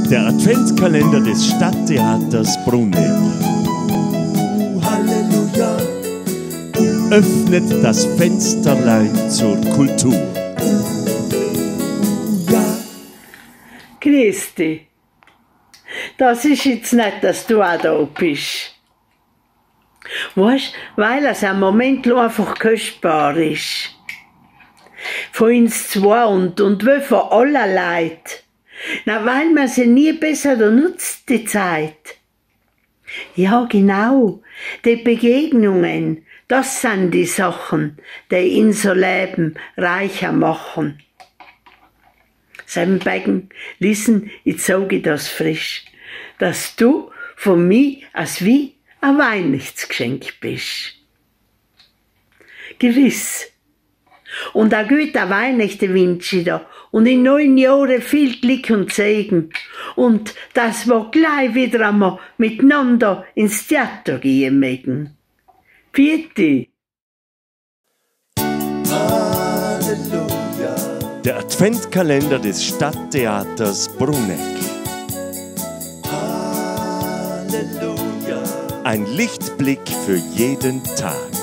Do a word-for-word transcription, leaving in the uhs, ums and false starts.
Der Adventskalender des Stadttheaters Bruneck Halleluja, öffnet das Fensterlein zur Kultur. ja. Grüß dich. Das ist jetzt nicht, dass du auch da bist. Weißt, weil es im Moment einfach kostbar ist. Von uns zwei und, und wie von allen Leuten. Na, weil man sie nie besser nutzt, die Zeit. Ja, genau. Die Begegnungen, das sind die Sachen, die unser Leben reicher machen. Seibenbecken, listen, ich sage das frisch, dass du von mir als wie ein Weihnachtsgeschenk bist. Gewiss. Und ein guter Weihnachten wünsche ich dir und in neun Jahren viel Glück und Segen und dass wir gleich wieder einmal miteinander ins Theater gehen mögen. Bitte. Halleluja, Der Adventskalender des Stadttheaters Bruneck. Halleluja. Ein Lichtblick für jeden Tag.